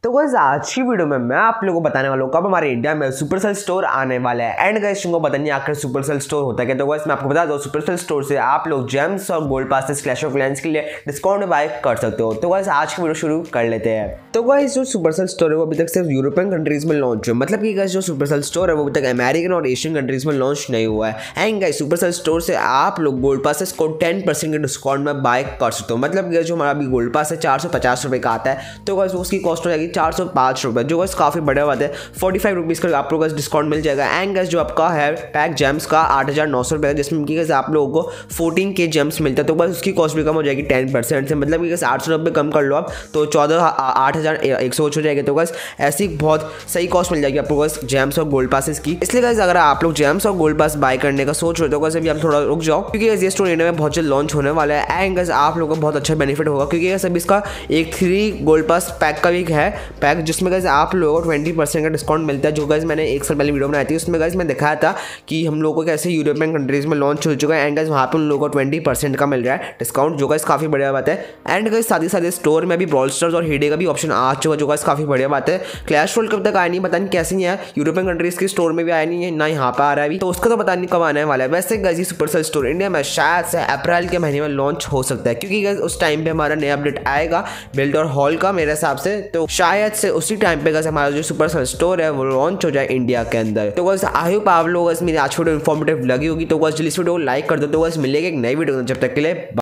तो गाइस आज की वीडियो में मैं आप लोगों को बताने वाला हूँ कब हमारे इंडिया में सुपरसेल स्टोर आने वाला है। एंड गाइस तुमको पता नहीं आखिर सुपरसेल स्टोर होता है क्या। तो गाइस मैं आपको बता दूं सुपरसेल स्टोर से आप लोग जेम्स और gold passes Clash of Clans के लिए डिस्काउंट में बाय कर सकते हो। तो गाइस आज की वीडियो शुरू कर लेते हैं। तो गाइस जो सुपरसेल स्टोर है वो अभी तक सिर्फ यूरोपियन कंट्रीज में लॉन्च हुआ, मतलब कि गाइस जो सुपरसेल स्टोर है वो अभी तक अमेरिकन और एशियन कंट्रीज में लॉन्च नहीं हुआ है। एंड गाइस सुपरसेल स्टोर से आप लोग गोल्ड पासेस को 10% के डिस्काउंट में बाय कर सकते हो। मतलब जो हमारा अभी गोल्ड पास है 450 रुपये का आता है, तो गाइस उसकी कॉस्ट हो जाएगी 405 रुपये, जो गाइस काफ़ी बढ़िया बात है। 45 रुपीज़ का आप लोगों को डिस्काउंट मिल जाएगा। एंड गाइस जो आपका है पैक जेम्स का 8900 रुपये, जिसमें कि गाइस आप लोगों को 14K जेम्स मिलता है, तो बस उसकी कॉस्ट भी कम हो जाएगी 10% से। मतलब कि गाइस 890 कम कर लो आप तो 8100 हो जाएगा। तो गाइस ऐसी बहुत सही कॉस्ट मिल जाएगी आपको गाइस जेम्स और गोल्ड पासेस की। इसलिए गाइस अगर आप लोग जेम्स और गोल्ड पास बाय करने का सोच रहे हो तो गाइस अभी आप थोड़ा रुक जाओ, क्योंकि गाइस ये स्टोर इंडिया में बहुत जल्द लॉन्च होने वाला है। एंड गाइस आप लोगों को बहुत अच्छा बेनिफिट होगा, क्योंकि गाइस अभी इसका एक 3 गोल्ड पास पैक का भी है पैक, जिसमें गाइस आप लोगों को 20% का डिस्काउंट मिलता है। जो गाइस मैंने एक साल पहले वीडियो बनाई थी उसमें गाइस मैं दिखाया था कि हम लोगों को कैसे यूरोपियन कंट्रीज में लॉन्च हो चुका है। एंड गाइस वहाँ पे उन लोगों को 20% का मिल रहा है डिस्काउंट, जो गाइस काफ़ी बढ़िया बात है। एंड गाइस साथ ही साथ स्टोर में भी ब्रॉल स्टार्स और हीडे का भी ऑप्शन आ चुका है, जो गाइस काफ़ी बढ़िया बात है। क्लैश रोल कब तक आया नहीं पता नहीं, कैसे नहीं आया, यूरोपियन कंट्रीज के स्टोर में भी आया नहीं है, ना यहाँ पर आ रहा है अभी, तो उसका तो पता नहीं कब आने वाला है। वैसे गाइस सुपरसेल स्टोर इंडिया में शायद से अप्रैल के महीने में लॉन्च हो सकता है, क्योंकि गाइस उस टाइम पे हमारा नया अपडेट आएगा बिल्ड और हॉल का मेरे हिसाब से, तो शायद से उसी टाइम पे गाइस हमारा जो सुपरसेल स्टोर है वो लॉन्च हो जाए इंडिया के अंदर। तो गाइस आई होप आप लोग मेरी आज वीडियो इन्फॉर्मेटिव लगी होगी। तो गाइस जल्दी इस वीडियो को लाइक कर दो। तो गाइस मिलेगा एक नई वीडियो, जब तक के लिए।